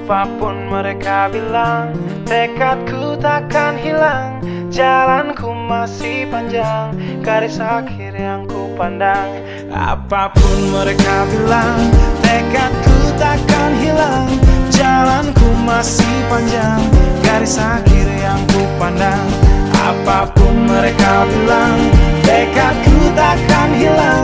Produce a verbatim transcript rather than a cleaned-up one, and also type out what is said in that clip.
Apapun mereka bilang, tekadku takkan hilang. Jalanku masih panjang, garis akhir yang ku pandang. Apapun mereka bilang, tekadku takkan hilang. Jalanku masih panjang, garis akhir yang ku pandang. Apapun mereka bilang, tekadku takkan hilang.